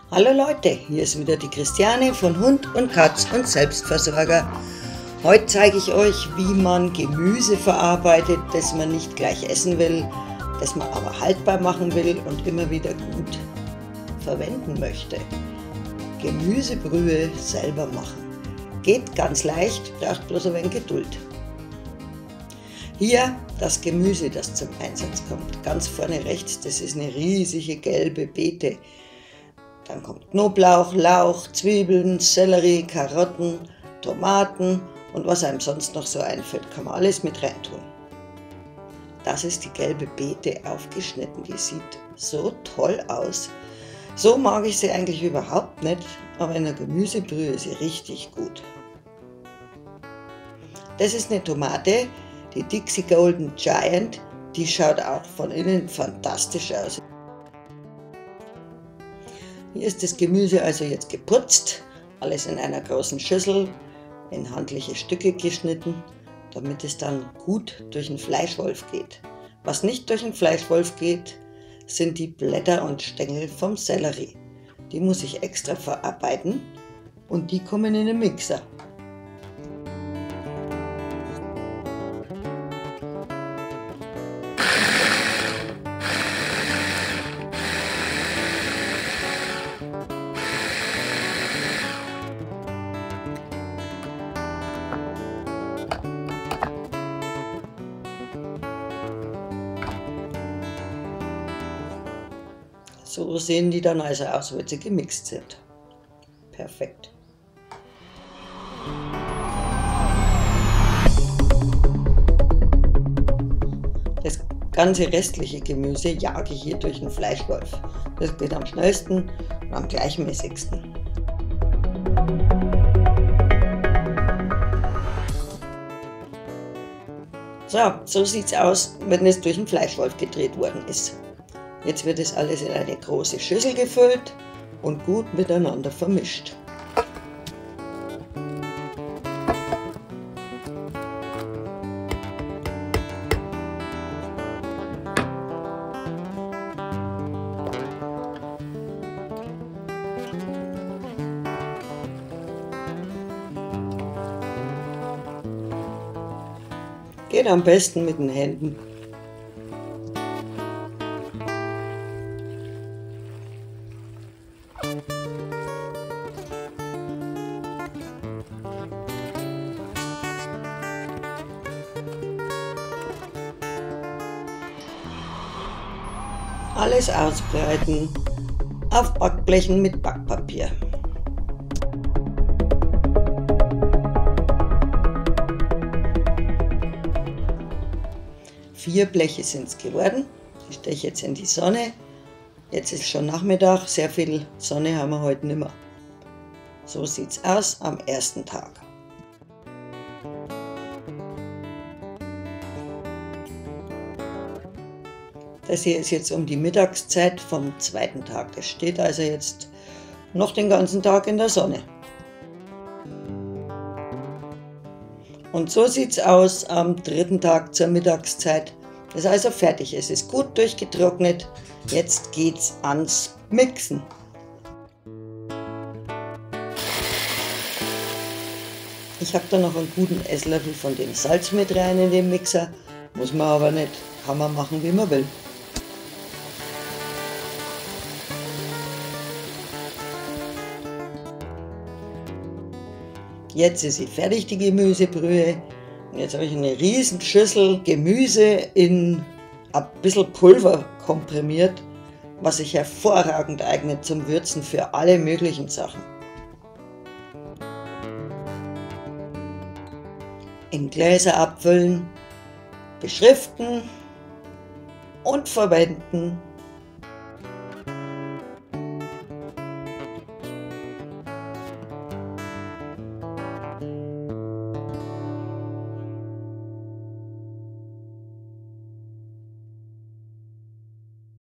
Hallo Leute, hier ist wieder die Christiane von Hund und Katz und Selbstversorger. Heute zeige ich euch, wie man Gemüse verarbeitet, das man nicht gleich essen will, das man aber haltbar machen will und immer wieder gut verwenden möchte. Gemüsebrühe selber machen. Geht ganz leicht, braucht bloß ein wenig Geduld. Hier das Gemüse, das zum Einsatz kommt. Ganz vorne rechts, das ist eine riesige gelbe Beete. Dann kommt Knoblauch, Lauch, Zwiebeln, Sellerie, Karotten, Tomaten und was einem sonst noch so einfällt, kann man alles mit rein tun. Das ist die gelbe Beete aufgeschnitten, die sieht so toll aus. So mag ich sie eigentlich überhaupt nicht, aber in der Gemüsebrühe ist sie richtig gut. Das ist eine Tomate, die Dixie Golden Giant, die schaut auch von innen fantastisch aus. Hier ist das Gemüse also jetzt geputzt, alles in einer großen Schüssel, in handliche Stücke geschnitten, damit es dann gut durch den Fleischwolf geht. Was nicht durch den Fleischwolf geht, sind die Blätter und Stängel vom Sellerie. Die muss ich extra verarbeiten und die kommen in den Mixer. So sehen die dann also aus, wenn sie gemixt sind. Perfekt. Das ganze restliche Gemüse jage ich hier durch den Fleischwolf. Das geht am schnellsten und am gleichmäßigsten. So sieht es aus, wenn es durch den Fleischwolf gedreht worden ist. Jetzt wird es alles in eine große Schüssel gefüllt und gut miteinander vermischt. Geht am besten mit den Händen. Alles ausbreiten auf Backblechen mit Backpapier. Vier Bleche sind es geworden. Die stelle ich jetzt in die Sonne. Jetzt ist schon Nachmittag, sehr viel Sonne haben wir heute nicht mehr. So sieht es aus am ersten Tag. Das hier ist jetzt um die Mittagszeit vom zweiten Tag. Das steht also jetzt noch den ganzen Tag in der Sonne. Und so sieht es aus am dritten Tag zur Mittagszeit. Das ist also fertig. Es ist gut durchgetrocknet. Jetzt geht's ans Mixen. Ich habe da noch einen guten Esslöffel von dem Salz mit rein in den Mixer. Muss man aber nicht. Kann man machen, wie man will. Jetzt ist sie fertig, die Gemüsebrühe. Und jetzt habe ich eine riesen Schüssel Gemüse in ein bisschen Pulver komprimiert, was sich hervorragend eignet zum Würzen für alle möglichen Sachen. In Gläser abfüllen, beschriften und verwenden.